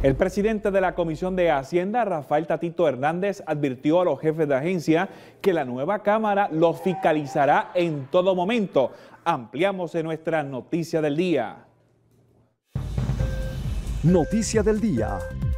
El presidente de la Comisión de Hacienda, Rafael Tatito Hernández, advirtió a los jefes de agencia que la nueva Cámara los fiscalizará en todo momento. Ampliamos en nuestra noticia del día. Noticia del día.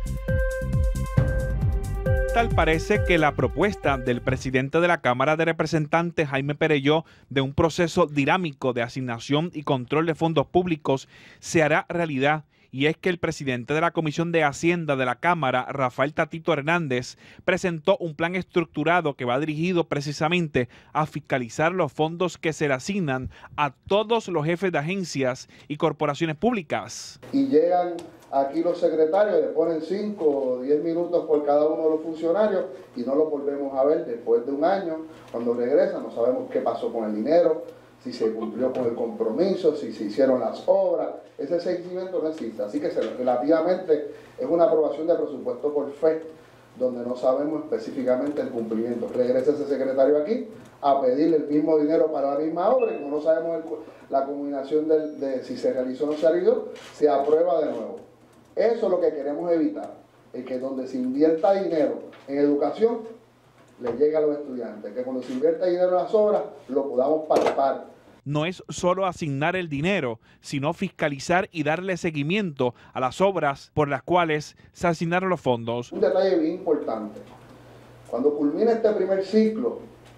Tal parece que la propuesta del presidente de la Cámara de Representantes, Jaime Perelló, de un proceso dinámico de asignación y control de fondos públicos se hará realidad. Y es que el presidente de la Comisión de Hacienda de la Cámara, Rafael Tatito Hernández, presentó un plan estructurado que va dirigido precisamente a fiscalizar los fondos que se le asignan a todos los jefes de agencias y corporaciones públicas. Y llegan aquí los secretarios, le ponen 5 o 10 minutos por cada uno de los funcionarios y no los volvemos a ver después de un año. Cuando regresan no sabemos qué pasó con el dinero, si se cumplió con el compromiso, si se hicieron las obras. Ese seguimiento no existe, así que relativamente es una aprobación de presupuesto por fe, donde no sabemos específicamente el cumplimiento. Regresa ese secretario aquí a pedirle el mismo dinero para la misma obra y como no sabemos la combinación de si se realizó o no se realizó, se aprueba de nuevo. Eso es lo que queremos evitar, es que donde se invierta dinero en educación, le llegue a los estudiantes, que cuando se invierta dinero en las obras, lo podamos palpar. No es solo asignar el dinero, sino fiscalizar y darle seguimiento a las obras por las cuales se asignaron los fondos. Un detalle bien importante, cuando culmine este primer ciclo,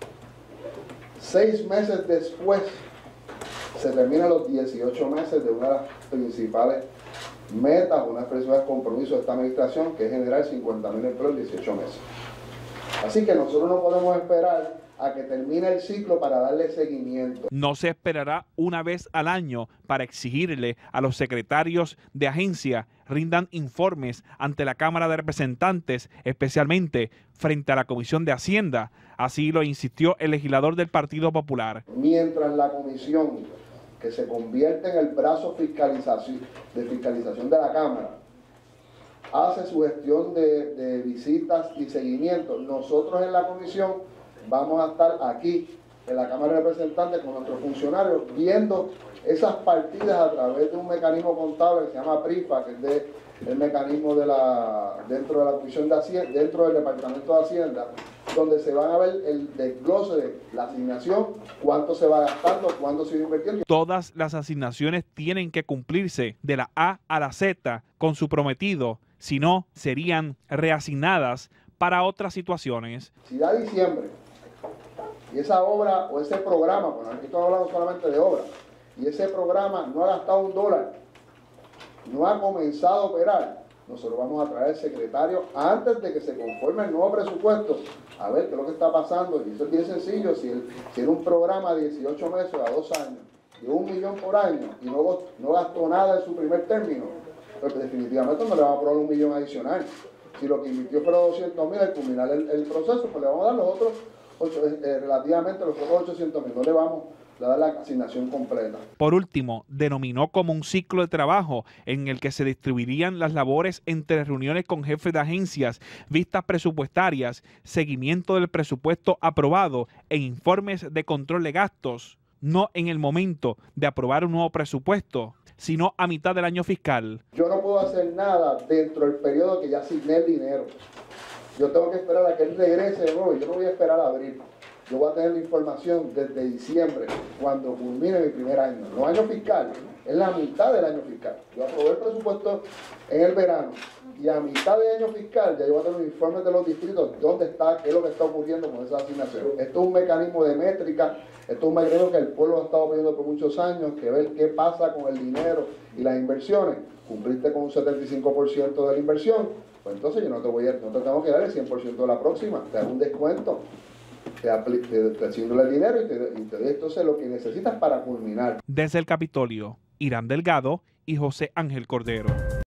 6 meses después, se terminan los 18 meses de una de las principales metas, una de las principales compromisos de esta administración, que es generar 50.000 empleos en 18 meses. Así que nosotros no podemos esperar a que termine el ciclo para darle seguimiento. No se esperará una vez al año para exigirle a los secretarios de agencia rindan informes ante la Cámara de Representantes, especialmente frente a la Comisión de Hacienda. Así lo insistió el legislador del Partido Popular. Mientras la comisión, que se convierte en el brazo de fiscalización de la Cámara, hace su gestión de visitas y seguimiento, nosotros en la comisión vamos a estar aquí en la Cámara de Representantes con nuestros funcionarios viendo esas partidas a través de un mecanismo contable que se llama PRIFA, que es el mecanismo dentro de la Comisión de Hacienda, dentro del Departamento de Hacienda, donde se van a ver el desglose de la asignación, cuánto se va gastando, cuándo se va invirtiendo. Todas las asignaciones tienen que cumplirse de la A a la Z con su prometido, si no, serían reasignadas para otras situaciones. Si da diciembre y esa obra o ese programa, bueno, aquí estamos hablando solamente de obra, y ese programa no ha gastado $1, no ha comenzado a operar, nosotros vamos a traer al secretario antes de que se conforme el nuevo presupuesto, a ver qué es lo que está pasando. Y eso es bien sencillo, si era un programa de 18 meses a 2 años, de $1 millón por año, y no gastó nada en su primer término, pues definitivamente no le vamos a aprobar $1 millón adicional. Si lo que invirtió fueron 200.000 al culminar el proceso, pues le vamos a dar los otros, relativamente los otros 800.000, no le vamos a dar la asignación completa. Por último, denominó como un ciclo de trabajo en el que se distribuirían las labores entre reuniones con jefes de agencias, vistas presupuestarias, seguimiento del presupuesto aprobado e informes de control de gastos, no en el momento de aprobar un nuevo presupuesto, sino a mitad del año fiscal. Yo no puedo hacer nada dentro del periodo que ya asigné el dinero. Yo tengo que esperar a que él regrese de nuevo. Yo no voy a esperar a abril. Yo voy a tener la información desde diciembre, cuando culmine mi primer año. No año fiscal, es la mitad del año fiscal. Yo aprobé el presupuesto en el verano y a mitad de año fiscal ya yo voy a tener los informes de los distritos, dónde está, qué es lo que está ocurriendo con esa asignación. Esto es un mecanismo de métrica, esto es un mecanismo que el pueblo ha estado pidiendo por muchos años, que ver qué pasa con el dinero y las inversiones. Cumpliste con un 75% de la inversión, pues entonces yo no te tengo que dar el 100% de la próxima, te hago un descuento. Te asigno el dinero y te doy entonces lo que necesitas para culminar. Desde el Capitolio, Irán Delgado y José Ángel Cordero.